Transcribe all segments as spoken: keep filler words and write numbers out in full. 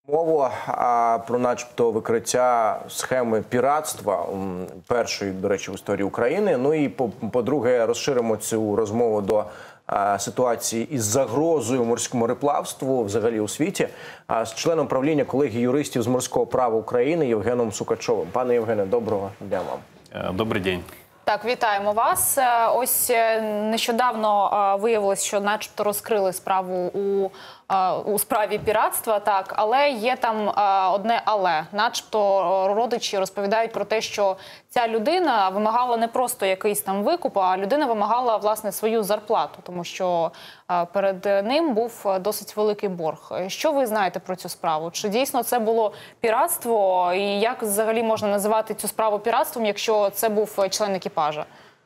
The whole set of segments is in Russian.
Мова а, про начебто викриття схеми піратства, м, першої, до речі, в історії України. Ну і, по- по-друге, розширимо цю розмову до а, ситуації із загрозою морському мореплавству взагалі у світі, а, з членом правління колегії юристів з морського права України Євгеном Сукачовим. Пане Євгене, доброго дня вам. Добрий день. Так, вітаємо вас. Ось нещодавно виявилось, що начебто розкрили справу у, у справі піратства, так, але є там одне але. Начебто родичі розповідають про те, що ця людина вимагала не просто якийсь там викуп, а людина вимагала, власне, свою зарплату, тому що перед ним був досить великий борг. Що ви знаєте про цю справу? Чи дійсно це було піратство? І як взагалі можна називати цю справу піратством, якщо це був член екіпажа?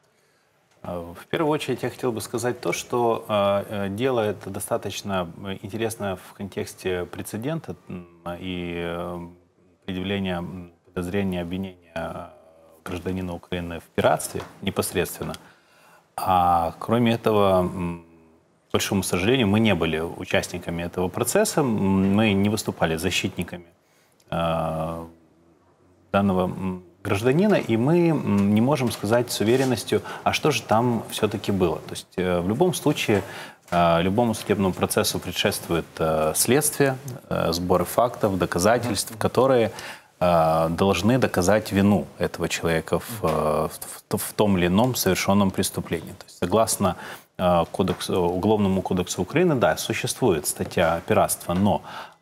В первую очередь я хотел бы сказать то, что э, дело это достаточно интересно в контексте прецедента и э, предъявления подозрения, обвинения гражданина Украины в пиратстве непосредственно. А кроме этого, к большому сожалению, мы не были участниками этого процесса, мы не выступали защитниками э, данного гражданина, и мы не можем сказать с уверенностью, а что же там все-таки было. То есть в любом случае, любому судебному процессу предшествует следствие, сборы фактов, доказательств, которые должны доказать вину этого человека в, в, в том или ином совершенном преступлении. То есть, согласно кодексу, Уголовному кодексу Украины, да, существует статья пиратства, но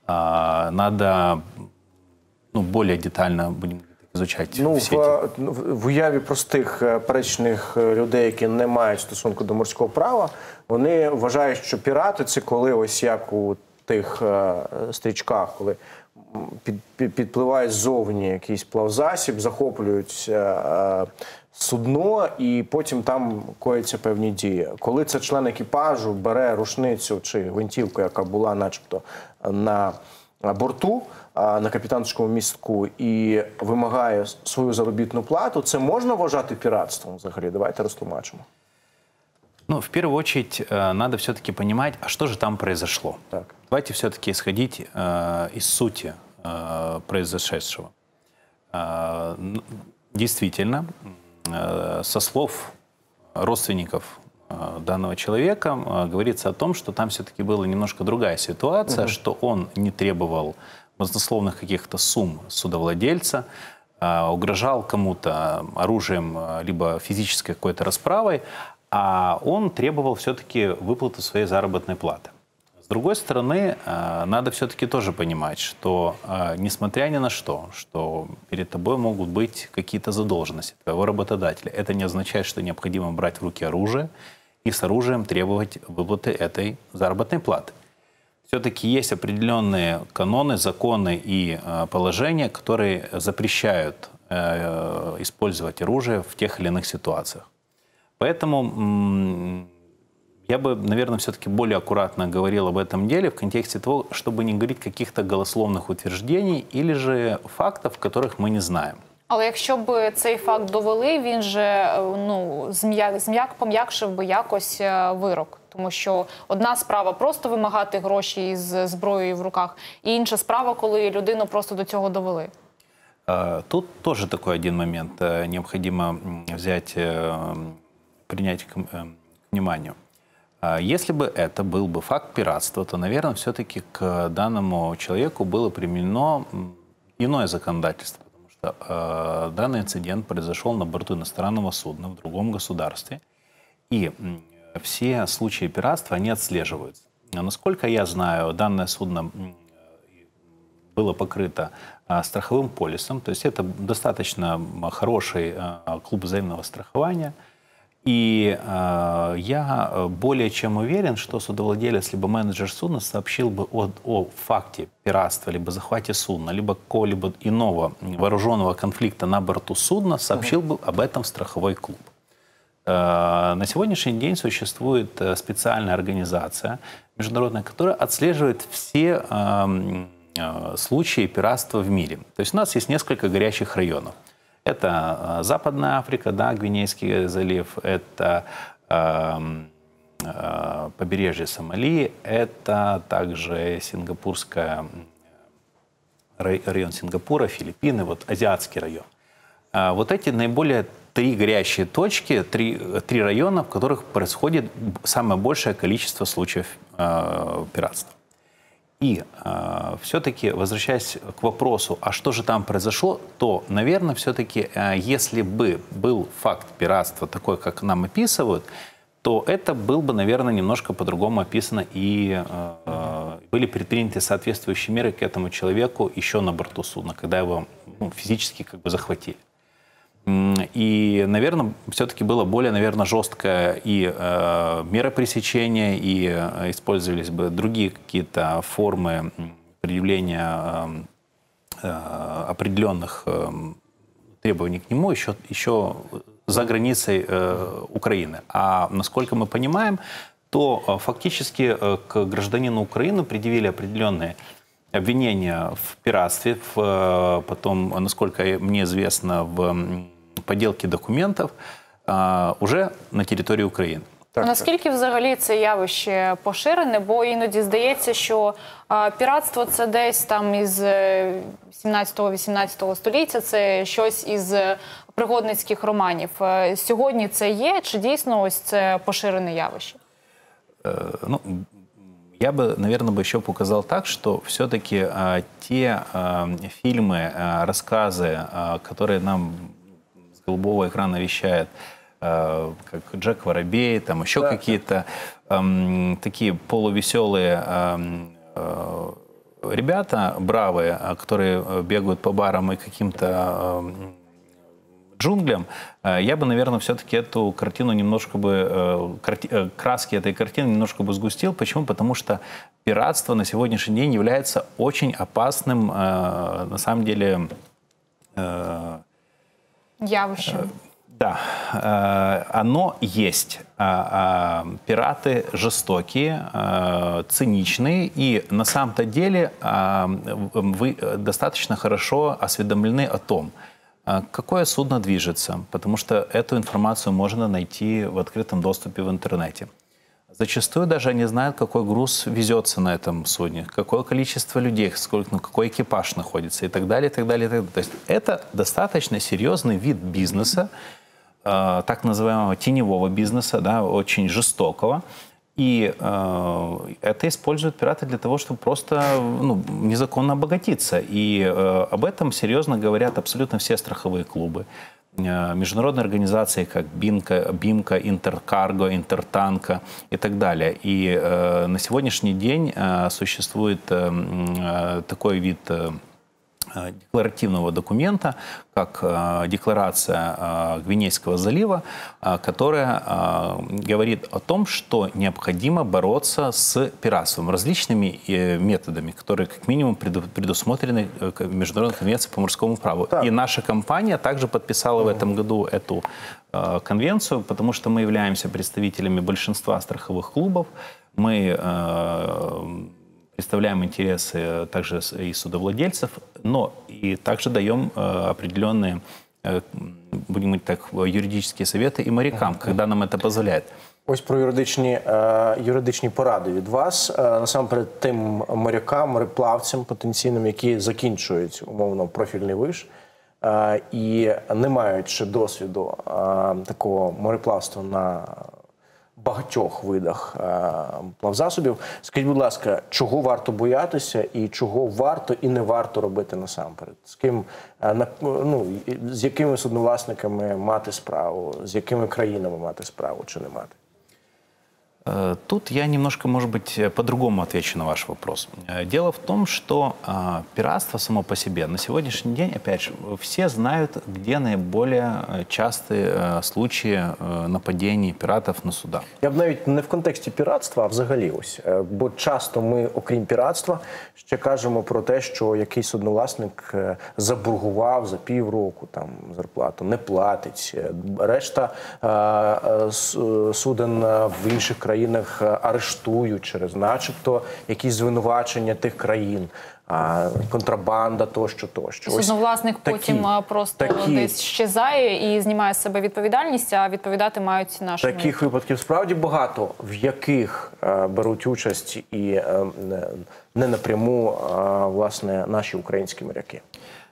надо ну, более детально будем изучать ну, всі в, в уяві простих пересічних людей, які не мають стосунку до морського права, вони вважають, що пірати – це коли ось як у тих е, стрічках, коли під, під, підпливає ззовні якийсь плавзасіб, захоплюють е, судно і потім там кояться певні дії. Коли це член екіпажу бере рушницю чи гвинтівку, яка була начебто на борту, на капітанському містку і вимагає свою заробітну плату, це можна вважати піратством взагалі? Давайте розтлумачимо. Ну, в первую очередь, надо все-таки понимать, а что же там произошло. Так. Давайте все-таки исходить э, из сути э, произошедшего. Э, действительно, э, со слов родственников э, данного человека э, говорится о том, что там все-таки была немножко другая ситуация, угу. что он не требовал баснословных каких-то сумм судовладельца, э, угрожал кому-то оружием, либо физической какой-то расправой, а он требовал все-таки выплаты своей заработной платы. С другой стороны, э, надо все-таки тоже понимать, что э, несмотря ни на что, что перед тобой могут быть какие-то задолженности твоего работодателя, это не означает, что необходимо брать в руки оружие и с оружием требовать выплаты этой заработной платы. Все-таки есть определенные каноны, законы и э, положения, которые запрещают э, использовать оружие в тех или иных ситуациях. Поэтому м, я бы, наверное, все-таки более аккуратно говорил об этом деле в контексте того, чтобы не говорить каких-то голословных утверждений или же фактов, которых мы не знаем. Але якщо б цей факт довели, він же ну, зм'як, зм'як пом'якшив би якось вирок. Тому що одна справа просто вимагати гроші із зброєю в руках, і інша справа, коли людину просто до цього довели. Тут тоже такой один момент необходимо взять, принять к вниманию. Если бы это был бы факт пиратства, то, наверное, все-таки к данному человеку было применено иное законодательство. Потому что данный инцидент произошел на борту иностранного судна в другом государстве. И все случаи пиратства, они отслеживаются. Насколько я знаю, данное судно было покрыто страховым полисом. То есть это достаточно хороший клуб взаимного страхования. И э, я более чем уверен, что судовладелец либо менеджер судна сообщил бы о, о факте пиратства, либо захвате судна, либо какого-либо иного вооруженного конфликта на борту судна, сообщил бы об этом в страховой клуб. Э, на сегодняшний день существует специальная организация международная, которая отслеживает все э, э, случаи пиратства в мире. То есть у нас есть несколько горячих районов. Это Западная Африка, да, Гвинейский залив, это э, э, побережье Сомали, это также Сингапурская район Сингапура, Филиппины, вот азиатский район. Вот эти наиболее три горящие точки, три, три района, в которых происходит самое большее количество случаев э, пиратства. И э, все-таки, возвращаясь к вопросу, а что же там произошло, то, наверное, все-таки, э, если бы был факт пиратства такой, как нам описывают, то это был бы, наверное, немножко по-другому описано, и э, были предприняты соответствующие меры к этому человеку еще на борту судна, когда его ну, физически как бы захватили. И, наверное, все-таки было более, наверное, жесткое и э, меры пресечения, и э, использовались бы другие какие-то формы предъявления э, э, определенных э, требований к нему еще, еще за границей э, Украины. А насколько мы понимаем, то э, фактически э, к гражданину Украины предъявили определенные обвинения в пиратстве, в, потом, насколько мне известно, в подделке документів уже на території України. Так, наскільки взагалі це явище поширене? Бо іноді здається, що а, піратство це десь там із сімнадцятого-вісімнадцятого століття, це щось із пригодницьких романів. Сьогодні це є? Чи дійсно ось це поширене явище? Э, ну, я бы, наверное, бы еще показал так, что все-таки э, те э, фильмы, э, рассказы, э, которые нам с голубого экрана вещает, э, как Джек Воробей, там еще да. какие-то э, такие полувеселые э, э, ребята, бравые, которые бегают по барам и каким-то э, джунглям, я бы, наверное, все-таки эту картину немножко бы, краски этой картины немножко бы сгустил. Почему? Потому что пиратство на сегодняшний день является очень опасным, на самом деле, явищем. Да, оно есть. Пираты жестокие, циничные, и на самом-то деле вы достаточно хорошо осведомлены о том, какое судно движется, потому что эту информацию можно найти в открытом доступе в интернете. Зачастую даже они знают, какой груз везется на этом судне, какое количество людей, сколько, ну, какой экипаж находится и так далее, и так далее, и так далее. То есть это достаточно серьезный вид бизнеса, э, так называемого теневого бизнеса, да, очень жестокого. И э, это используют пираты для того, чтобы просто ну, незаконно обогатиться. И э, об этом серьезно говорят абсолютно все страховые клубы. Э, международные организации, как Бинка, Бимка, Интеркарго, Интертанка и так далее. И э, на сегодняшний день э, существует э, такой вид э, декларативного документа, как э, декларация э, Гвинейского залива, э, которая э, говорит о том, что необходимо бороться с пиратством различными э, методами, которые как минимум преду, предусмотрены э, Международной конвенцией по морскому праву. Да. И наша компания также подписала mm-hmm. в этом году эту э, конвенцию, потому что мы являемся представителями большинства страховых клубов. Мы э, представляем интересы также и судовладельцев, но и также даем э, определенные, э, будем говорить так, юридические совети і морякам, mm-hmm. коли нам це дозволяє. Ось про юридичні, е, юридичні поради від вас. Е, насамперед тим морякам, мореплавцям потенційним, які закінчують, умовно, профільний виш е, і не мають ще досвіду е, такого мореплавства на багатьох видах е, плавзасобів. Скажіть, будь ласка, чого варто боятися і чого варто і не варто робити насамперед? З ким, е, на, ну, з якими судновласниками мати справу, з якими країнами мати справу чи не мати? Тут я немножко, может быть, по-другому отвечу на ваш вопрос. Дело в том, что э, пиратство само по себе на сегодняшний день, опять же, все знают, где наиболее частые э, случаи э, нападений пиратов на суда. Я б навіть не в контексті піратства, а взагалі ось. Бо часто ми, окрім піратства, ще кажемо про те, що якийсь судновласник заборгував за півроку там зарплату, не платить. Решта е, суден в інших країнах країнах арештують через начебто якісь звинувачення тих країн. а, контрабанда тощо, тощо. Ось Судновласник такі- потім а, просто такі- десь щезає і знімає з себе відповідальність, а відповідати мають наші. Таких випадків справді багато, в яких е, беруть участь і е, не, не напряму е, власне наші українські моряки.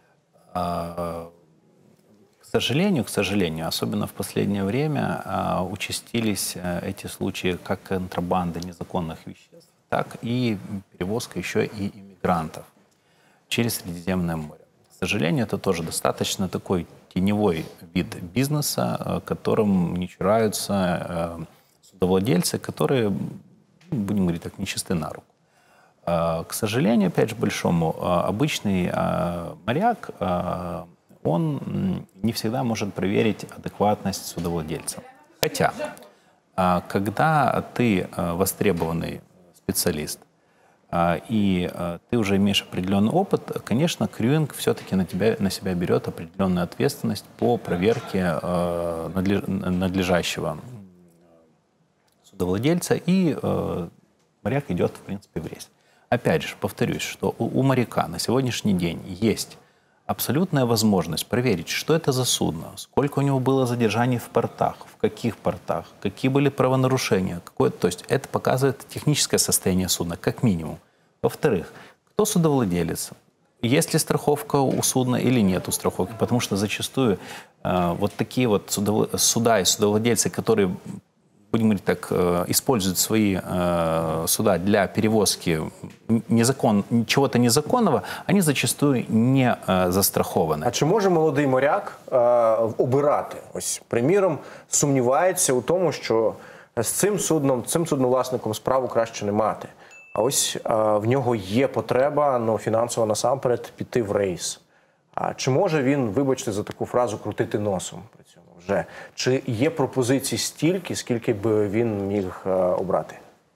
А, К сожалению, к сожалению, особенно в последнее время а, участились а, эти случаи как контрабанды незаконных веществ, так и перевозка еще и иммигрантов через Средиземное море. К сожалению, это тоже достаточно такой теневой вид бизнеса, а, которым не чураются а, судовладельцы, которые, ну, будем говорить так, нечисты на руку. А, К сожалению, опять же, большому, а, обычный а, моряк, а, он м, не всегда может проверить адекватность судовладельца. Хотя, а, когда ты а, востребованный специалист, а, и а, ты уже имеешь определенный опыт, конечно, крюинг все-таки на, тебя, на себя берет определенную ответственность по проверке а, надлеж- надлежащего судовладельца, и а, моряк идет, в принципе, в рейс. Опять же, повторюсь, что у, у моряка на сегодняшний день есть абсолютная возможность проверить, что это за судно, сколько у него было задержаний в портах, в каких портах, какие были правонарушения. Какое, то есть это показывает техническое состояние судна, как минимум. Во-вторых, кто судовладелец, есть ли страховка у судна или нет у страховки, потому что зачастую э, вот такие вот судов... суда и судовладельцы, которые, будем говорить так, э, используют свои э, суда для перевозки незакон... чего-то незаконного, они зачастую не э, застрахованы. А чи може молодий моряк е, обирати? Ось, приміром, сумнівається у тому, що з цим судном, цим судновласником справу краще не мати. А ось е, в нього є потреба, ну, фінансово насамперед, піти в рейс. А чи може він, вибачте за таку фразу, крутити носом при цьому вже? Чи є пропозицій стільки, скільки б він міг е, обрати?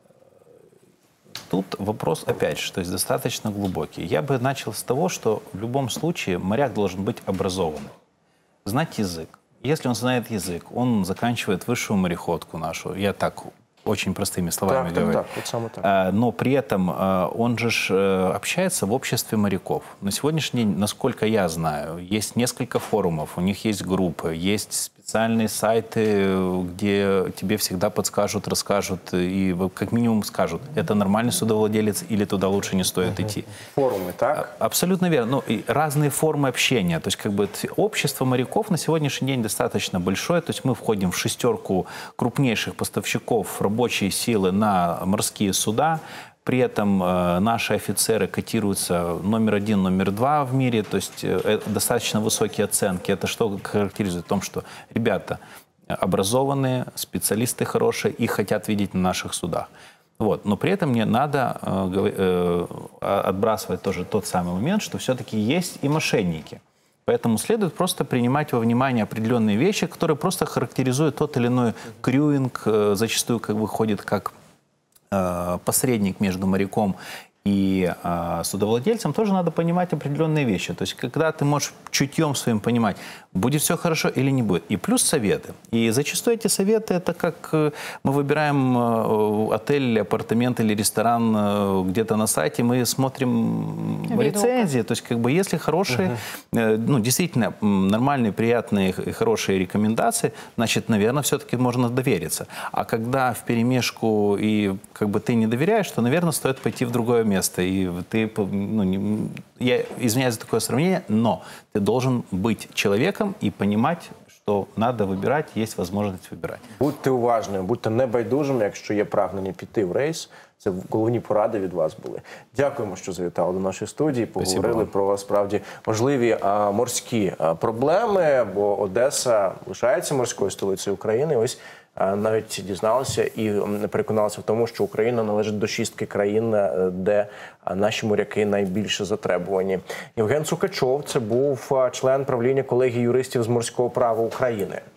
Тут вопрос, опять же, то есть достаточно глубокий. Я бы начал с того, что в любом случае моряк должен быть образованным, знать язык. Если он знает язык, он заканчивает высшую мореходку нашу. Я так очень простыми словами Так, так, говорю. так, вот самое так. А, Но при этом а, он же ж, э, общается в обществе моряков. На сегодняшний день, насколько я знаю, есть несколько форумов, у них есть группы, есть специальные сайты, где тебе всегда подскажут, расскажут и как минимум скажут, это нормальный судовладелец или туда лучше не стоит идти. Форуми, так? Абсолютно верно. Ну, и разные формы общения. То есть, как бы, общество моряков на сегодняшний день достаточно большое. То есть, мы входим в шестерку крупнейших поставщиков рабочей силы на морские суда. При этом э, наши офицеры котируются номер один, номер два в мире. То есть, э, достаточно высокие оценки. Это что характеризует? В том, что ребята образованные, специалисты хорошие и хотят видеть на наших судах. Вот. Но при этом мне надо э, э, отбрасывать тоже тот самый момент, что все-таки есть и мошенники. Поэтому следует просто принимать во внимание определенные вещи, которые просто характеризуют тот или иной крюинг, э, зачастую как выходит как э, посредник между моряком и э, судовладельцем. Тоже надо понимать определенные вещи. То есть когда ты можешь чутьем своим понимать, будет все хорошо или не будет. И плюс советы. И зачастую эти советы, это как э, мы выбираем э, отель, или апартамент или ресторан э, где-то на сайте, мы смотрим Видео. рецензии. То есть как бы если хорошие, э, ну действительно м, нормальные, приятные и хорошие рекомендации, значит, наверное, все-таки можно довериться. А когда вперемешку и как бы ты не доверяешь, то, наверное, стоит пойти в другое место. И ты, ну, не, я извиняюсь за такое сравнение, но ты должен быть человеком и понимать, що треба вибирати, є можливість вибирати. Будьте уважними, будьте небайдужими, якщо є прагнення піти в рейс. Це головні поради від вас були. Дякуємо, що завітали до нашої студії, поговорили про справді важливі а, морські а, проблеми, бо Одеса лишається морською столицею України. Ось а, навіть дізналися і м, переконалися в тому, що Україна належить до шістки країн, а, де а, наші моряки найбільше затребувані. Євген Цукачов – це був а, член правління колегії юристів з морського права України.